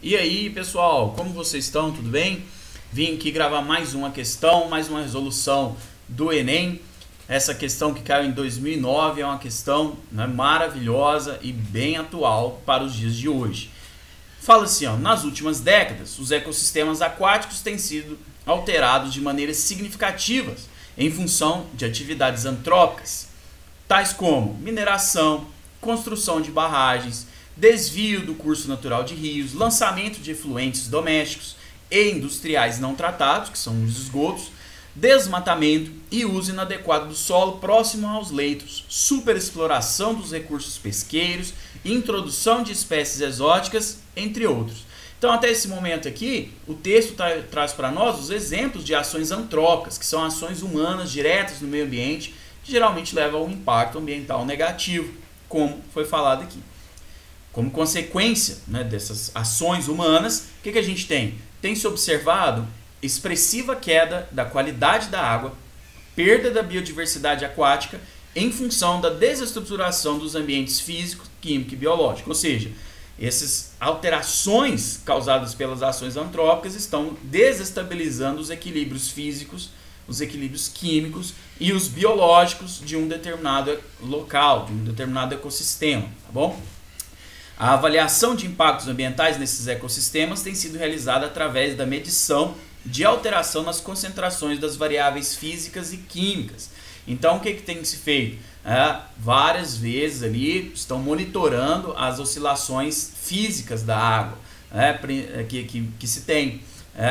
E aí, pessoal, como vocês estão? Tudo bem? Vim aqui gravar mais uma questão, mais uma resolução do Enem. Essa questão que caiu em 2009 é uma questão, né, maravilhosa e bem atual para os dias de hoje. Fala assim, ó, nas últimas décadas, os ecossistemas aquáticos têm sido alterados de maneiras significativas em função de atividades antrópicas, tais como mineração, construção de barragens, desvio do curso natural de rios, lançamento de efluentes domésticos e industriais não tratados, que são os esgotos, desmatamento e uso inadequado do solo próximo aos leitos, superexploração dos recursos pesqueiros, introdução de espécies exóticas, entre outros. Então, até esse momento aqui, o texto traz para nós os exemplos de ações antrópicas, que são ações humanas diretas no meio ambiente, que geralmente levam a um impacto ambiental negativo, como foi falado aqui. Como consequência, né, dessas ações humanas, o que a gente tem? Tem se observado expressiva queda da qualidade da água, perda da biodiversidade aquática em função da desestruturação dos ambientes físico, químico e biológico. Ou seja, essas alterações causadas pelas ações antrópicas estão desestabilizando os equilíbrios físicos, os equilíbrios químicos e os biológicos de um determinado local, de um determinado ecossistema, tá bom? A avaliação de impactos ambientais nesses ecossistemas tem sido realizada através da medição de alteração nas concentrações das variáveis físicas e químicas. Então, o que tem se feito? Várias vezes ali estão monitorando as oscilações físicas da água que se tem.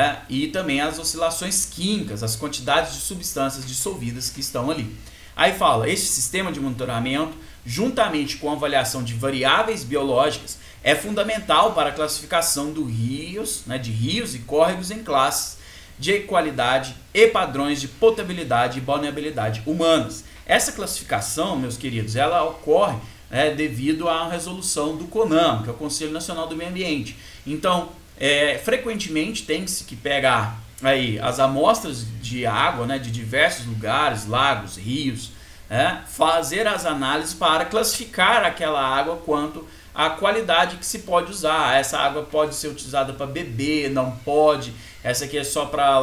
E também as oscilações químicas, as quantidades de substâncias dissolvidas que estão ali. Aí fala, este sistema de monitoramento, juntamente com a avaliação de variáveis biológicas, é fundamental para a classificação de rios e córregos em classes de qualidade e padrões de potabilidade e balneabilidade humanas. Essa classificação, meus queridos, ela ocorre devido à resolução do CONAMA, que é o Conselho Nacional do Meio Ambiente. Então, frequentemente tem-se que pegar aí as amostras de água, de diversos lugares, lagos, rios, fazer as análises para classificar aquela água quanto à qualidade que se pode usar. Essa água pode ser utilizada para beber, não pode. Essa aqui é só para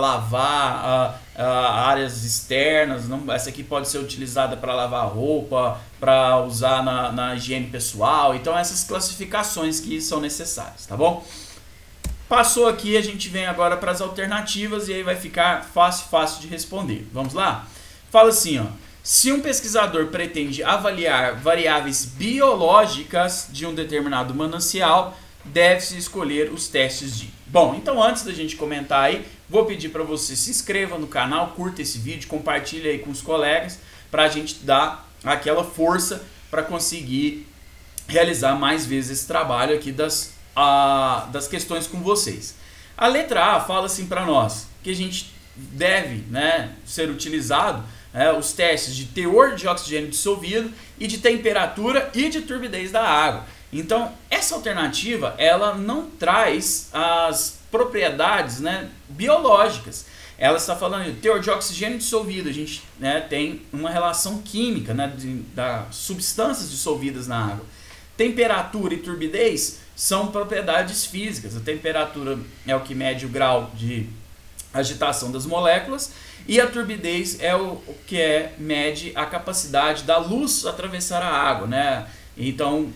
lavar áreas externas. Não, essa aqui pode ser utilizada para lavar roupa, para usar na higiene pessoal. Então, essas classificações que são necessárias, tá bom? Passou aqui, a gente vem agora para as alternativas e aí vai ficar fácil de responder. Vamos lá? Fala assim, ó. Se um pesquisador pretende avaliar variáveis biológicas de um determinado manancial, deve-se escolher os testes de... Bom, então antes da gente comentar aí, vou pedir para você se inscreva no canal, curta esse vídeo, compartilhe aí com os colegas, para a gente dar aquela força para conseguir realizar mais vezes esse trabalho aqui das questões com vocês. A letra A fala assim para nós, que a gente deve ser utilizado os testes de teor de oxigênio dissolvido e de temperatura e de turbidez da água. Então, essa alternativa, ela não traz as propriedades biológicas. Ela está falando de teor de oxigênio dissolvido. A gente tem uma relação química das substâncias dissolvidas na água. Temperatura e turbidez são propriedades físicas. A temperatura é o que mede o grau de agitação das moléculas e a turbidez é o que mede a capacidade da luz atravessar a água, Então,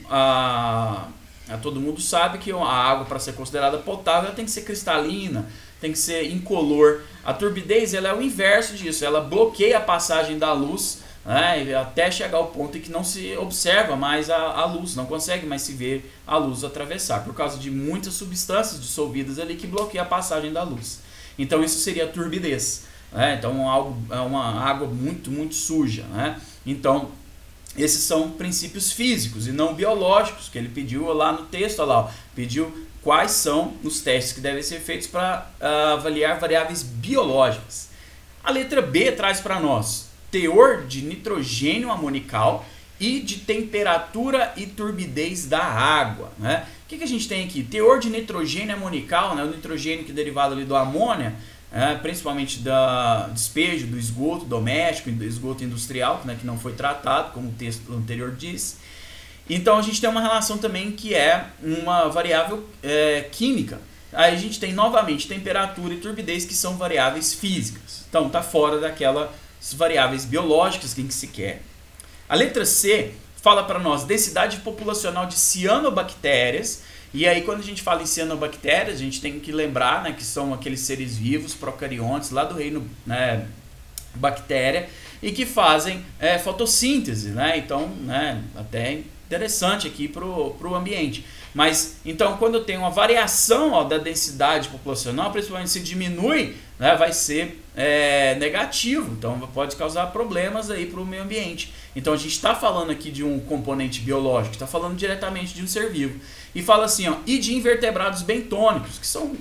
todo mundo sabe que a água, para ser considerada potável, ela tem que ser cristalina, tem que ser incolor. A turbidez ela é o inverso disso, ela bloqueia a passagem da luz, até chegar ao ponto em que não se observa mais a luz, não consegue mais se ver a luz atravessar, por causa de muitas substâncias dissolvidas ali que bloqueiam a passagem da luz. Então isso seria a turbidez. Então é uma água muito suja. Então esses são princípios físicos e não biológicos, que ele pediu lá no texto, pediu quais são os testes que devem ser feitos para avaliar variáveis biológicas. A letra B traz para nós teor de nitrogênio amonical e de temperatura e turbidez da água. O que a gente tem aqui? Teor de nitrogênio amonical, o nitrogênio que é derivado ali do amônia, principalmente da despejo do esgoto doméstico e do esgoto industrial, que não foi tratado, como o texto anterior diz. Então a gente tem uma relação também que é uma variável química. Aí a gente tem novamente temperatura e turbidez, que são variáveis físicas. Então está fora daquelas variáveis biológicas que se quer. A letra C fala para nós densidade populacional de cianobactérias. E aí quando a gente fala em cianobactérias, a gente tem que lembrar, né, que são aqueles seres vivos, procariontes, lá do reino, né, bactéria, e que fazem fotossíntese, né? Então, né, até interessante aqui para o ambiente. Mas, então, quando eu tenho uma variação da densidade populacional, principalmente se diminui, né, vai ser negativo. Então, pode causar problemas aí para o meio ambiente. Então, a gente está falando aqui de um componente biológico, está falando diretamente de um ser vivo. E fala assim, ó, e de invertebrados bentônicos, que são,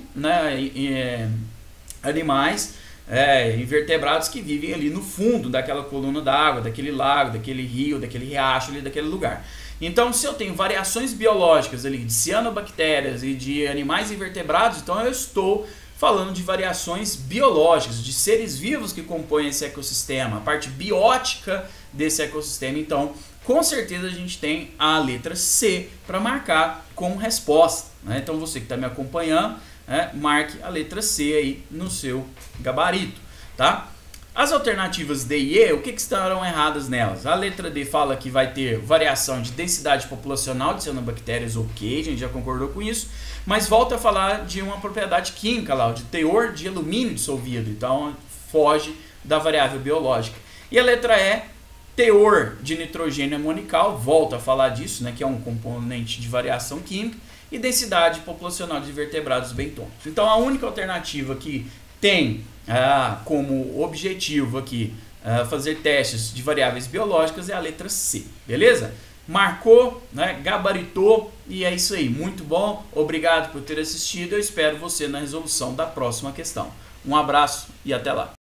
né, animais invertebrados que vivem ali no fundo daquela coluna d'água, daquele lago, daquele rio, daquele riacho, ali, daquele lugar. Então, se eu tenho variações biológicas ali de cianobactérias e de animais invertebrados, então eu estou falando de variações biológicas, de seres vivos que compõem esse ecossistema, a parte biótica desse ecossistema. Então, com certeza a gente tem a letra C para marcar como resposta, né? Então, você que está me acompanhando, marque a letra C aí no seu gabarito, tá? As alternativas D e E, o que estarão erradas nelas? A letra D fala que vai ter variação de densidade populacional de cianobactérias, ok, a gente já concordou com isso, mas volta a falar de uma propriedade química lá, de teor de alumínio dissolvido, então foge da variável biológica. E a letra E, teor de nitrogênio amonical, volta a falar disso, né, que é um componente de variação química, e densidade populacional de vertebrados bentônicos. Então a única alternativa que tem como objetivo aqui fazer testes de variáveis biológicas é a letra C, beleza? Marcou, né, gabaritou, e é isso aí, muito bom, obrigado por ter assistido, eu espero você na resolução da próxima questão. Um abraço e até lá!